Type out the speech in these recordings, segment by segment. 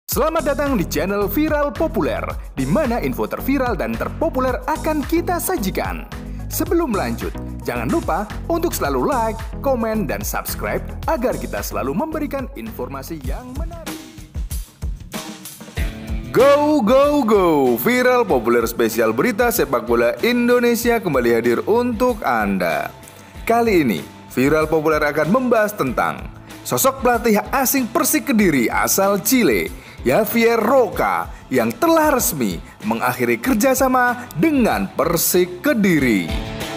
Selamat datang di channel Viral Populer, di mana info terviral dan terpopuler akan kita sajikan. Sebelum lanjut, jangan lupa untuk selalu like, komen, dan subscribe agar kita selalu memberikan informasi yang menarik. Go, go, go! Viral Populer spesial berita sepak bola Indonesia kembali hadir untuk Anda. Kali ini, Viral Populer akan membahas tentang sosok pelatih asing Persik Kediri asal Chile, Javier Roca, yang telah resmi mengakhiri kerjasama dengan Persik Kediri.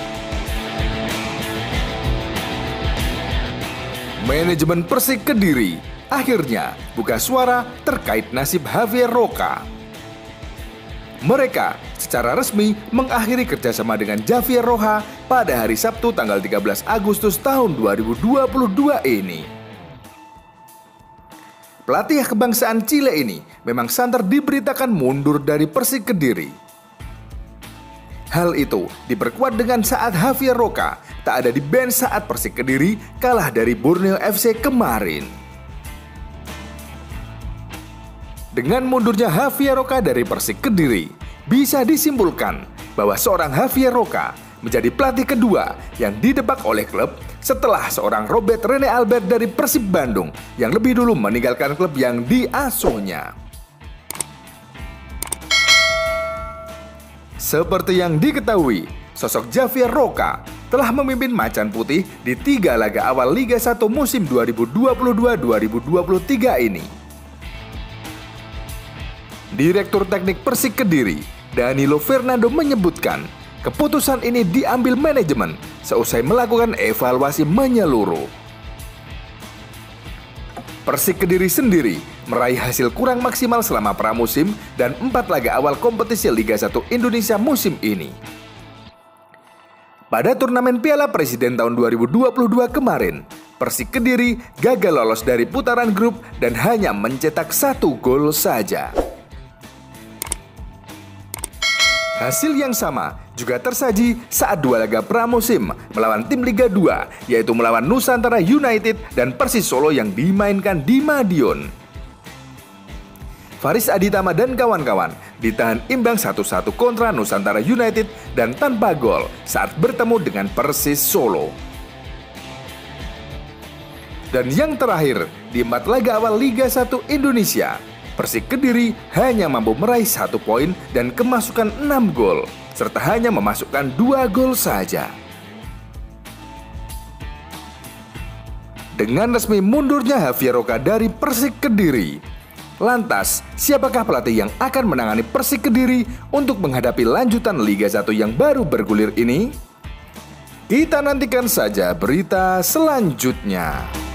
Manajemen Persik Kediri akhirnya buka suara terkait nasib Javier Roca. Mereka secara resmi mengakhiri kerjasama dengan Javier Roca pada hari Sabtu tanggal 13 Agustus tahun 2022 ini. Pelatih kebangsaan Chile ini memang santer diberitakan mundur dari Persik Kediri. Hal itu diperkuat dengan saat Javier Roca tak ada di bench saat Persik Kediri kalah dari Borneo FC kemarin. Dengan mundurnya Javier Roca dari Persik Kediri, bisa disimpulkan bahwa seorang Javier Roca menjadi pelatih kedua yang didebak oleh klub setelah seorang Robert Rene Albert dari Persib Bandung yang lebih dulu meninggalkan klub yang diasuhnya. Seperti yang diketahui, sosok Javier Roca telah memimpin Macan Putih di 3 laga awal Liga 1 musim 2022-2023 ini. Direktur Teknik Persik Kediri, Danilo Fernando, menyebutkan keputusan ini diambil manajemen seusai melakukan evaluasi menyeluruh. Persik Kediri sendiri meraih hasil kurang maksimal selama pramusim dan 4 laga awal kompetisi Liga 1 Indonesia musim ini. Pada turnamen Piala Presiden tahun 2022 kemarin, Persik Kediri gagal lolos dari putaran grup dan hanya mencetak 1 gol saja. Hasil yang sama juga tersaji saat 2 laga pramusim melawan tim Liga 2, yaitu melawan Nusantara United dan Persis Solo yang dimainkan di Madiun. Faris Aditama dan kawan-kawan ditahan imbang 1-1 kontra Nusantara United dan tanpa gol saat bertemu dengan Persis Solo. Dan yang terakhir, di 4 laga awal Liga 1 Indonesia, Persik Kediri hanya mampu meraih 1 poin dan kemasukan 6 gol, serta hanya memasukkan 2 gol saja. Dengan resmi mundurnya Javier Roca dari Persik Kediri, lantas siapakah pelatih yang akan menangani Persik Kediri untuk menghadapi lanjutan Liga 1 yang baru bergulir ini? Kita nantikan saja berita selanjutnya.